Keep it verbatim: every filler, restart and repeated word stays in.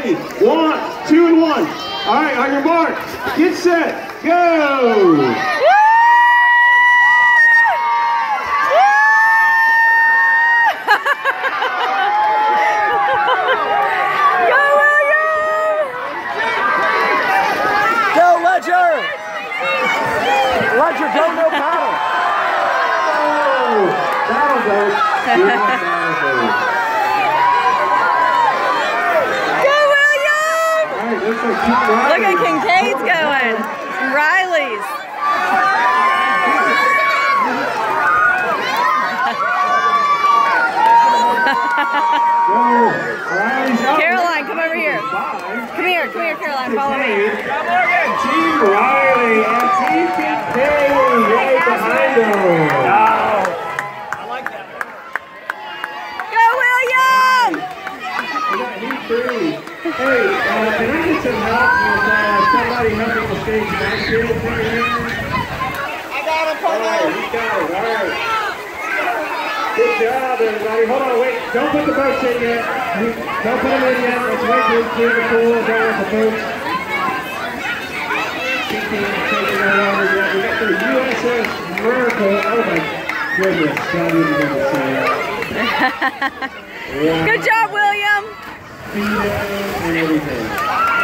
ready. One, two, and one. All right, on your mark, get set, go. Ledger, go, no paddle. Oh, battle boat. Go, William! All right, looks like keep riding. Look at Kincaid's going. Riley's. Caroline, come over here. Come here, come here, Caroline, follow me. Team Riley and Team Kincaid right behind them. No. I like that. Go, William! We got heat three. Hey, uh, can I get some help with uh, somebody helping the stage back here? I got him, partner. All right, we got it. All right. Good job, everybody. Hold on, wait. Don't put the boats in yet. Don't put them in yet. Let's wait till we clear the pool down with the boats. Taking no longer yet. We got the U S S Miracle. Oh my goodness. God, you didn't even see that. Good job, William. Speed and everything.